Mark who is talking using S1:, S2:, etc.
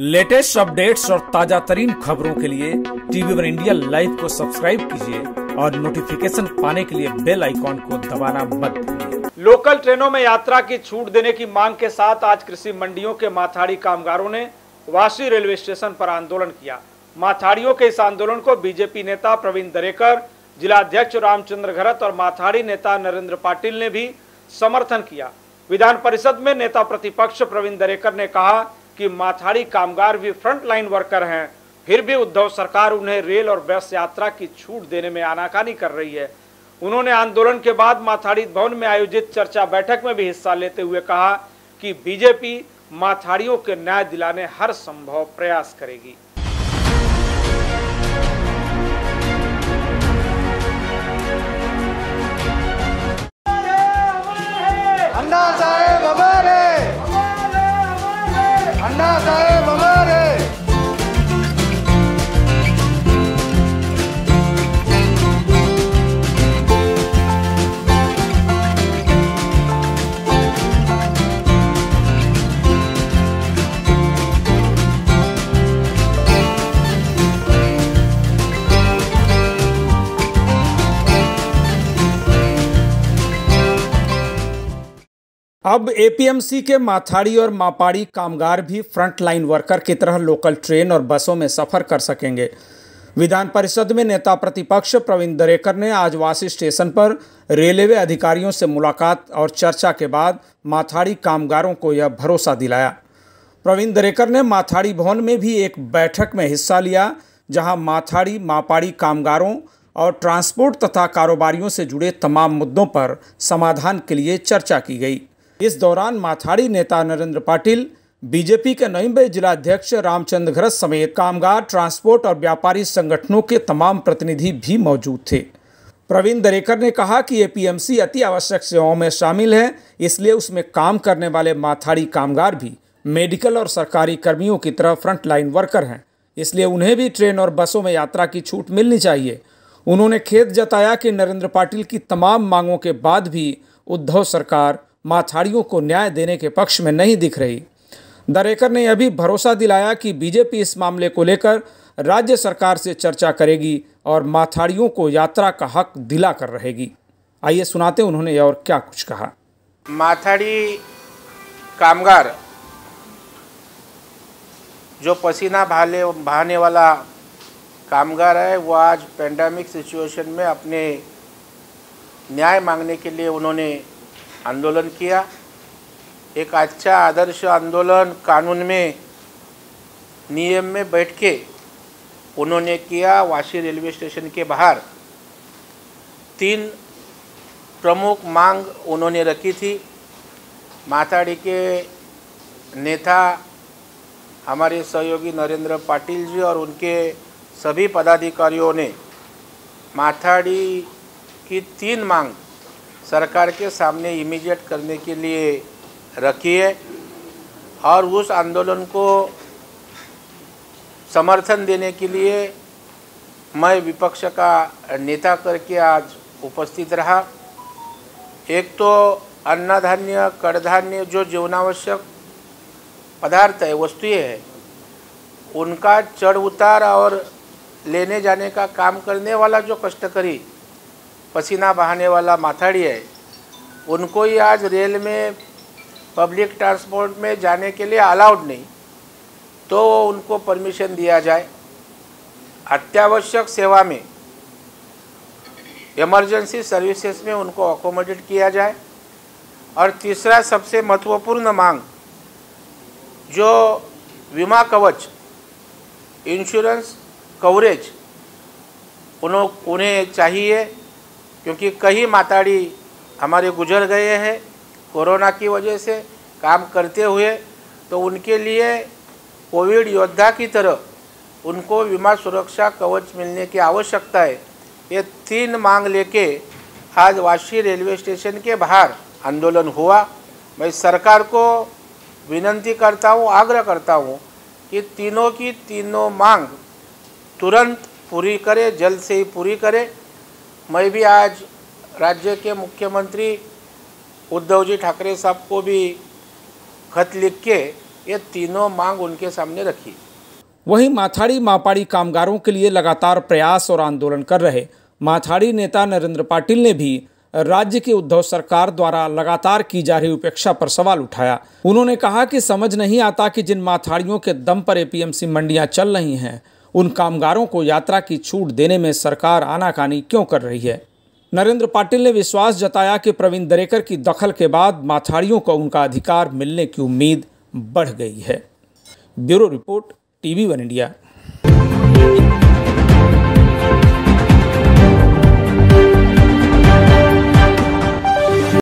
S1: Latest updates और ताजा तरीन खबरों के लिए टीवी वन इंडिया लाइव को सब्सक्राइब कीजिए और नोटिफिकेशन पाने के लिए बेल आइकॉन को दबाना मत भूलिए।
S2: लोकल ट्रेनों में यात्रा की छूट देने की मांग के साथ आज कृषि मंडियों के माथाड़ी कामगारों ने वाशी रेलवे स्टेशन पर आंदोलन किया। माथाड़ियों के इस आंदोलन को बीजेपी नेता प्रवीण दरेकर, जिला अध्यक्ष रामचंद्र घरत और माथाड़ी नेता नरेंद्र पाटिल ने भी समर्थन किया। विधान परिषद में नेता प्रतिपक्ष प्रवीण दरेकर ने कहा कि माथाड़ी कामगार भी फ्रंट लाइन वर्कर हैं, फिर भी उद्धव सरकार उन्हें रेल और बस यात्रा की छूट देने में आनाकानी कर रही है। उन्होंने आंदोलन के बाद माथाड़ी भवन में आयोजित चर्चा बैठक में भी हिस्सा लेते हुए कहा कि बीजेपी माथाड़ियों के न्याय दिलाने हर संभव प्रयास करेगी।
S3: अन्ना साहेब हमारे, अन्ना साहेब हमारे।
S1: अब एपीएमसी के माथाड़ी और मापाड़ी कामगार भी फ्रंट लाइन वर्कर की तरह लोकल ट्रेन और बसों में सफर कर सकेंगे। विधान परिषद में नेता प्रतिपक्ष प्रवीण दरेकर ने आज वाशी स्टेशन पर रेलवे अधिकारियों से मुलाकात और चर्चा के बाद माथाड़ी कामगारों को यह भरोसा दिलाया। प्रवीण दरेकर ने माथाड़ी भवन में भी एक बैठक में हिस्सा लिया, जहां माथाड़ी मापाड़ी कामगारों और ट्रांसपोर्ट तथा कारोबारियों से जुड़े तमाम मुद्दों पर समाधान के लिए चर्चा की गई। इस दौरान माथाड़ी नेता नरेंद्र पाटिल, बीजेपी के नईबे जिला अध्यक्ष रामचंद्र घरत समेत कामगार, ट्रांसपोर्ट और व्यापारी संगठनों के तमाम प्रतिनिधि भी मौजूद थे। प्रवीण दरेकर ने कहा कि एपीएमसी अति आवश्यक सेवाओं में शामिल है, इसलिए उसमें काम करने वाले माथाड़ी कामगार भी मेडिकल और सरकारी कर्मियों की तरह फ्रंट लाइन वर्कर हैं, इसलिए उन्हें भी ट्रेन और बसों में यात्रा की छूट मिलनी चाहिए। उन्होंने खेद जताया कि नरेंद्र पाटिल की तमाम मांगों के बाद भी उद्धव सरकार माथाड़ियों को न्याय देने के पक्ष में नहीं दिख रही। दरेकर ने यह भी भरोसा दिलाया कि बीजेपी इस मामले को लेकर राज्य सरकार से चर्चा करेगी और माथाड़ियों को यात्रा का हक दिला कर रहेगी। आइए सुनाते उन्होंने और क्या कुछ कहा।
S4: माथाड़ी कामगार जो पसीना बहाने वाला कामगार है, वो आज पेंडेमिक सिचुएशन में अपने न्याय मांगने के लिए उन्होंने आंदोलन किया। एक अच्छा आदर्श आंदोलन कानून में, नियम में बैठ के उन्होंने किया। वाशी रेलवे स्टेशन के बाहर 3 प्रमुख मांग उन्होंने रखी थी। माथाड़ी के नेता हमारे सहयोगी नरेंद्र पाटिल जी और उनके सभी पदाधिकारियों ने माथाड़ी की 3 मांग सरकार के सामने इमीडिएट करने के लिए रखी है और उस आंदोलन को समर्थन देने के लिए मैं विपक्ष का नेता करके आज उपस्थित रहा। एक तो अन्नधान्य, कडधान्य जो जीवनावश्यक पदार्थ है, वस्तुएं है, उनका चढ़ उतार और लेने जाने का काम करने वाला जो कष्टकरी पसीना बहाने वाला माथाड़ी है, उनको ही आज रेल में, पब्लिक ट्रांसपोर्ट में जाने के लिए अलाउड नहीं, तो उनको परमिशन दिया जाए। अत्यावश्यक सेवा में, इमरजेंसी सर्विसेज में उनको अकोमोडेट किया जाए। और तीसरा सबसे महत्वपूर्ण मांग, जो बीमा कवच, इंश्योरेंस कवरेज उन्हें चाहिए, क्योंकि कई माथाड़ी हमारे गुजर गए हैं कोरोना की वजह से काम करते हुए, तो उनके लिए कोविड योद्धा की तरह उनको बीमा सुरक्षा कवच मिलने की आवश्यकता है। ये 3 मांग लेके आज वाशी रेलवे स्टेशन के बाहर आंदोलन हुआ। मैं सरकार को विनंती करता हूँ, आग्रह करता हूँ कि तीनों की तीनों मांग तुरंत पूरी करे, जल्द से ही पूरी करे। मैं भी आज राज्य के मुख्यमंत्री उद्धव जी ठाकरे साहब को भी खत लिख के ये तीनों मांग उनके सामने रखी।
S1: वहीं माथाड़ी मापाड़ी कामगारों के लिए लगातार प्रयास और आंदोलन कर रहे माथाड़ी नेता नरेंद्र पाटिल ने भी राज्य की उद्धव सरकार द्वारा लगातार की जा रही उपेक्षा पर सवाल उठाया। उन्होंने कहा कि समझ नहीं आता कि जिन माथाड़ियों के दम पर एपीएमसी मंडियां चल रही हैं, उन कामगारों को यात्रा की छूट देने में सरकार आनाकानी क्यों कर रही है। नरेंद्र पाटिल ने विश्वास जताया कि प्रवीण दरेकर की दखल के बाद माथाड़ियों को उनका अधिकार मिलने की उम्मीद बढ़ गई है। Bureau report, TV1 India.